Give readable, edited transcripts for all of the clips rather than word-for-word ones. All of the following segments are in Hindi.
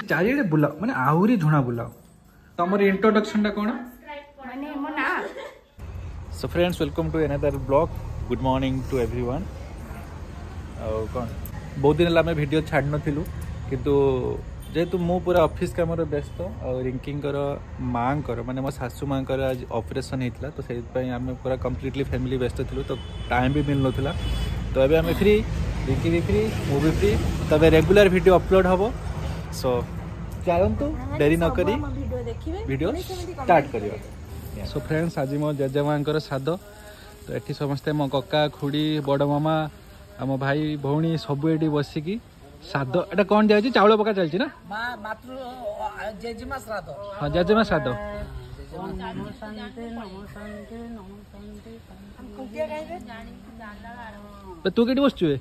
चारिड़े बुलाओ माने आहुरी झुणा बुलाओ तमर इंट्रोडक्शन टा कोन माने मो ना सो friends welcome to another blog good morning to everyone कौन बहुत दिन है वीडियो छाड़ नथिलु किंतु जेहेतु मु पूरा ऑफिस काम व्यस्त और रिंकींकर माँ माने मो सासू माँ आज ऑपरेशन होता तो से आम पूरा कम्प्लीटली फैमिली व्यस्त थिलु तो टाइम भी मिल नाला तो अभी आम फ्री रिंकी भी फ्री मु भी फ्री तब रेगुलर वीडियो अपलोड हम सो चलतु डेरी न करी वीडियो स्टार्ट करिया सो फ्रेंड्स आज मो जेजेमाँ श्राद्ध तो ये समस्ते मो कका खुड़ी बड़ मामा आम भाई भौणी सब ये बसिकी श्राद्ध एटा कौन दिया चाउल पका चलती ना हाँ जेजेमा श्राद्ध तू कटी बसचु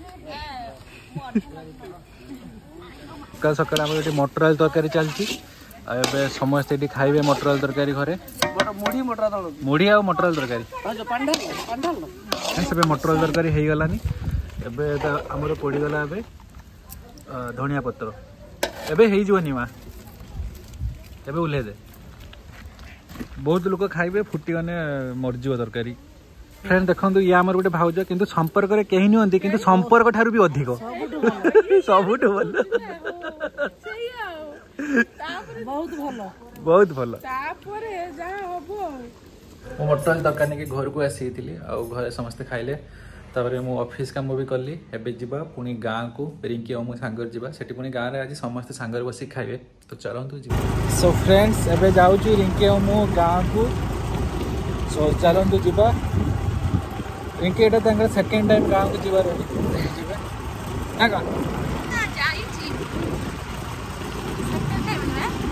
सकाल सकाल आम ये मटर आलू तरकारी चलती समस्ते ये खाइबे मटर आलू तरकारी घरे मुढ़ी आ मटर आलू तरकारी सब मटर आलू तरकारी हो गलानी आमर पड़गला ए धनिया पत्र एबे हो जीवनी माँ एबे उल्हे दे बहुत लोग खाइबे फुटीगने मरजीव तरकारी फ्रेंड देखो ये आमर गोटे भाउज किंतु संपर्क रे कहीं नहीं किंतु संपर्क ठारू भी अधिक सबुठ भल बहुत भल मो मटन तरकारी के घर को आसी घर समस्ते खाइले तापर मु ऑफिस काम भी कली एबे जीवा पुणी गाँ को रिंकी और मु सांगर जीवा सेठी पुणी गाँ रे आज समस्ते सांगर बसी खाइबे तो चलतु जी सो फ्रेंड्स एबे जाऊ छी रिंकी और मु गाँ को सो चलतु जीवा रिंकी एटा तांगर सेकंड टाइम गाँ को जीवा रही जीवा ना का ना जाई छी सेकंड टाइम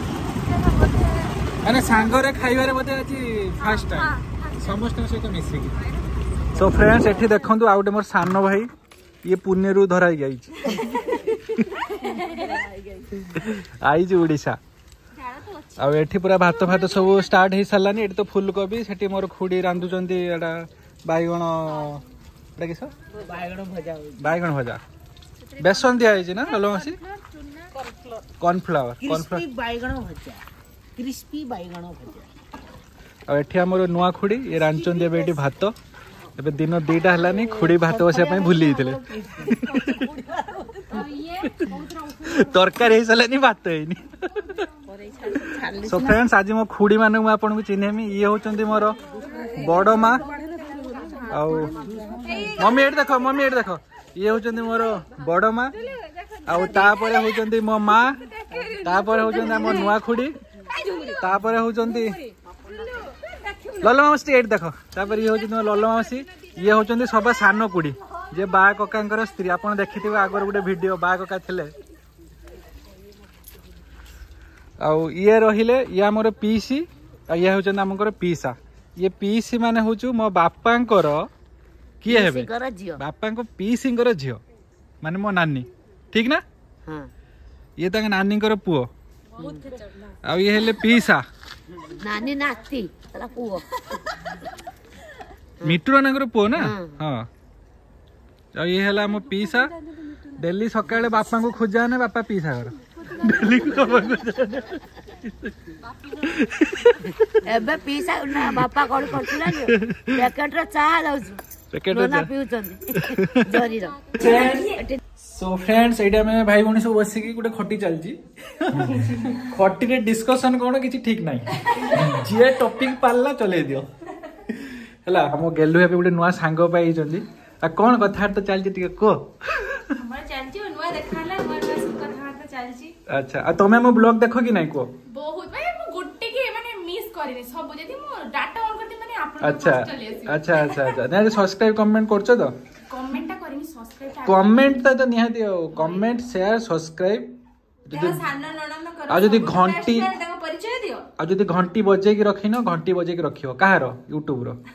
माने सांगर रे खाइबा रे बते आज फर्स्ट टाइम समस्त सहित मिसिकी सो फ्रेंड्स एठी देखंतु आउटे मोर सानो भाई ये पुणे रु धराई गई आई ओडिशा आ एठी पूरा भात भात सब स्टार्ट हो सारानी एठी तो फुलकोबी सेठी मोर खुडी रांधुचंती एटा बैगण एटा किस बैगण भजा बेसन दिया है ना ललो मसी कॉर्नफ्लावर बैगण भजा क्रिस्पी बैगण भजा आ एठी हमर नुआ खुडी ये रांधचंती एबे एठी भात एबे दिन दुईटा हलानी खुड़ी भात बसिया भूली तरकारी हो सारे भात होनी सो फ्रेंड्स आज मो खुड़ी मान आपको चिन्हमी ये होचंती मोर बड़ माँ आ मम्मी एट देख ये होचंती मोर बड़ माँ आपर होचंती मो माँ तापर होचंती मो नुआ खुड़ी तापर होचंती ललो मासी एट देख तापर ये होचंती ललो मासी ये होचंती सब सान कुड़ी जे बा कका स्त्री आपन देखिथिबे आगर गोटे वीडियो बा कका थिले आ ये रहिले ये हमर पीसी आ ये होचंती हमकर पीसा ये पीसी माने होचु मो बापांकर किए हेबे बापांको पीसींकर झियो माने मो नानी ठीक ना हां ये तांग नानींकर पुओ आ ये हेले पीसा नानी नाती तला पुओ मिट्टू नानकर पुओ ना हाँ आ ये हेला मो पीसा डेली सकाळे बापा को खोजा ने बापा पीसा घर डेली एबे पीसा ना बापा कॉल करथिला जे पैकेट रे चा लाउछु पैकेट रे ना पिउचंदी जरी रो सो फ्रेंड्स एटा में भाई भणी सब बसी की गुटे खटी चलजी खटी रे डिस्कशन कोन किछि ठीक नाही जे टॉपिक पालला चले दियो हला हम गेलु हे गुटे नुवा सांग पाई जंदी आ कोन कथा तो चलजी टिके को हमर चलजी नुवा देखाला नुवा कथा तो चलजी अच्छा आ तमे मो ब्लॉग देखो कि नाही को बहुत माने मो गुट्टी के माने मिस करिनी सब जदी मो डाटा ऑन करती माने आपन अच्छा अच्छा अच्छा अच्छा ना सब्सक्राइब कमेंट करछो तो कमेंट ता करिनी सब्सक्राइब कमेंट तो निहाती हो कमेंट शेयर सब्सक्राइब आ जदी घंटी परिचय दियो आ जदी घंटी बजे की रखिनो घंटी बजे की रखियो काहारो YouTube रो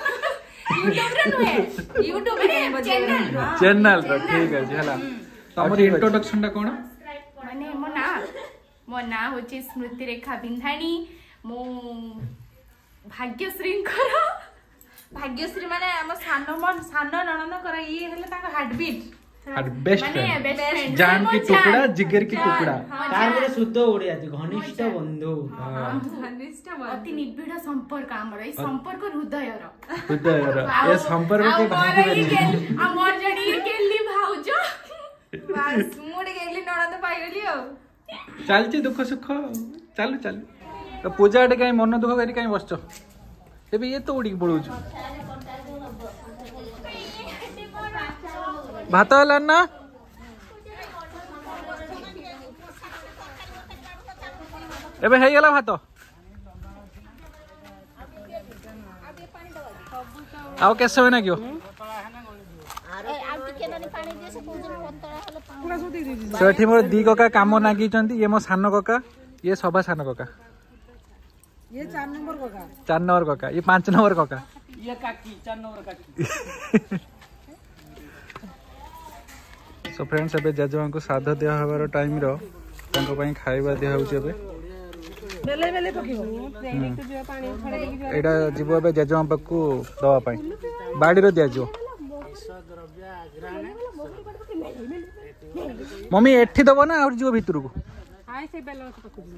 YouTube रे चैनल रो ठीक है हला हमर इंट्रोडक्शन टा कोन माने मो ना होची स्मृति रेखा बिंधाणी मो भाग्यश्री माने हम सान ननद कर ये हेले ताका हार्ट बीट और बेस्ट फ्रेंड, जान की टुकड़ा, जिगर की टुकड़ा, तार बोले शुद्ध ओडिया घनिष्ठ बंधु, अति निबिड़ संपर्क हमर ए संपर्क हृदयर ये संपर्क के भागी बनी हमर जड़ी केली भाउज बस मुड गेली ननद पाई गेली आ चलची दुख सुख चालू चालू तो पूजा टे कहीं मन दुख करी कहीं बसछ एबे ये तो उड़ी पड़ू भात हला ना एबे हे गेला भात आउ कैसे होना क्यों सेठी मोर दी कका काम नागी ये मो सान कका ये सभा सान कका ये 4 नंबर कका 4 नंबर कका ये 5 नंबर कका ये काकी 4 नंबर काकी। सो फ्रेंड्स एबे जजमा को साध दिया हबार टाइम रो तांको पई खाइबा दिया होउछ एबे बेले बेले पकिबो एटा जीवो एबे जजमा पक्कू दवा पई बाडी रो दिया जो मम्मी एठी दबो ना और जो भीतर को आइ से बेले पकु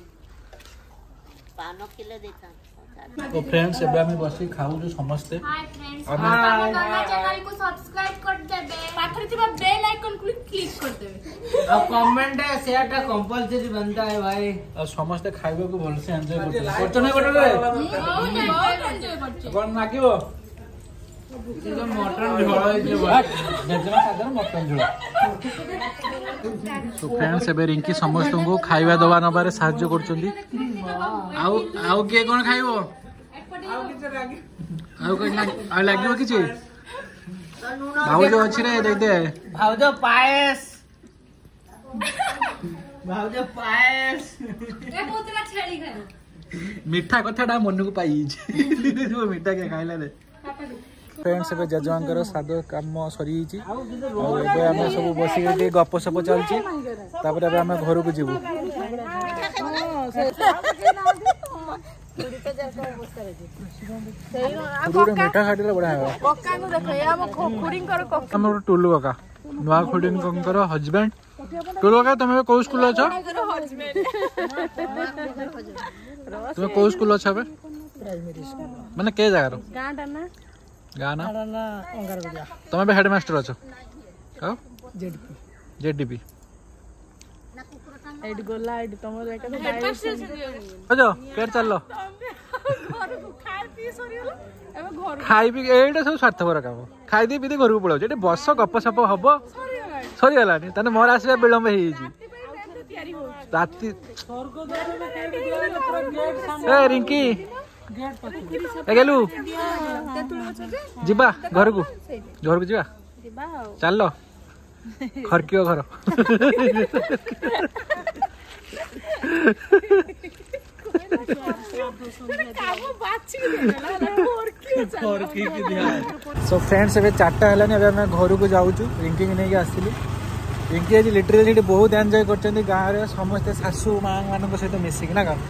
पानो किलो देता तो फ्रेंड्स एबे हम बसी खाऊ जो समस्ते हाय फ्रेंड्स हमारा चैनल को सब्सक्राइब कर देबे पाखरे थिबा बेल आइकन को क्लिक कर देबे अब कमेंट है शेयर टा कंपलसरी बनता है भाई और समस्ते खाइबा को भल से एंजॉय करते करछ नै बटरे बहुत एंजॉय करछ कोन नागिबो जो मटन झोल है जे जजमा सादर मटन झोल तो फ्रेंड्स एबे रिंकी समस्त को खाइबा दवा नबारे सहाय्य करचंदी आउ के कोन खाइबो आउ कोन लागिबो किछि भाउज अछि रे दे दे भाउज पायस भाउज पायस ए बहुतला छेड़ी खाए मीठा कथाटा मन को पाई जो मीठा के खाइला रे फ्रेंड्स एबे जजमांकर सादो काम सरी छि और एबे हम सब बसी के गप सप चलछि तापर एबे हम घर को जीवु खुड़ी मीठा खाटिले बडा है कक्का को देखो या हम खुडिंग कर कक्का हमर टुल्लू काका नुआ खुडिन कंकर हस्बैंड टुल्लू काका तुम को स्कूल अछ तुम को स्कूल अछ बे प्राइमरी स्कूल माने के जगह रो गांडा ना गाना ना अंगारगुडिया तुम बे हेडमास्टर अछ का जेडपी जेडीपी एड गोला एड तमर एक अजो केर चललो घर को खाई पी सरी होला एबे घर खाई पी एटा सब स्वार्थपर काम खाई दी पी घर को पळो जेटे बस गप सप हबो सरी गलानी तने मोर आसीबा विलंब हे जी राती ए रिंकी ए गेलू जिबा घर को जिबा चलो खरकियो घर सो फ्रेंड्स एबे 4टा हलानी एबे हम घर को जाऊँ रिंकी की नहीं आसलु रिंकी आज लिटरली बहुत एंजॉय करछन्ती गाँव रे समस्त सासू माँ मान सहित मिसिक ना का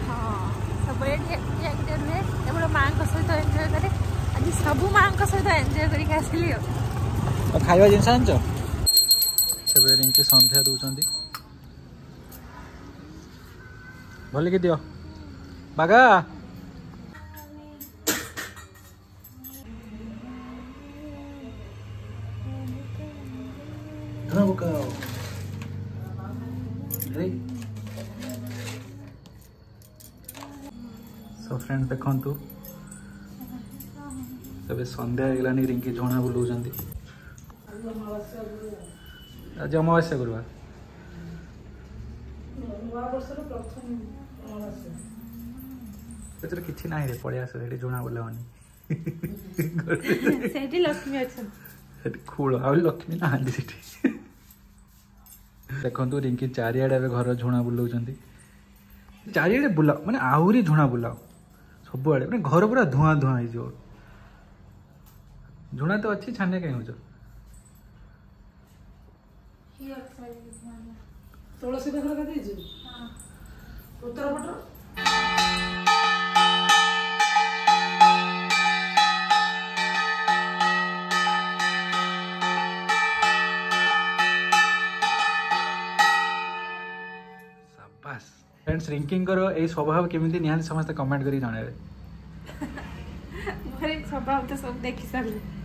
सब माँ सहित एंजॉय करके आसली खाଇବା ଜିନିଷ ଆଣିଛ ସେବେ ରିଙ୍କି ସନ୍ଧ୍ୟା ଦଉଛନ୍ତି ଭଲିକି ଦିଅ ବାଗା ଧୂଆଁ ପକାଅ सो फ्रेंड्स देखंतु तबे संध्या हेलानी रिंकी झोणा बुलाउछन्ती आज अमावास्या गुरुवार एतर किछि नाही रे पळे आस रेडी झोणा बुलावनी सेठी लक्ष्मी अछन सेठी खूळ आ लक्ष्मी नाहांदी सेठी देखंतु रिंकी चारियाडे घर झोणा बुलाउछन्ती चारियाडे बुला माने आहुरी झोणा बुलाओ सब आड़े माने घर पूरा धुआं धुआं हो जो झोणा तो अच्छी छाने कहीं हो तुलसी पाखर का देजु उत्तर पटर बास फ्रेंड्स रिंकिंग करो ए स्वभाव केमिति निहाल समस्त कमेंट करी जणावे मोर स्वभाव तो सब देखि सारी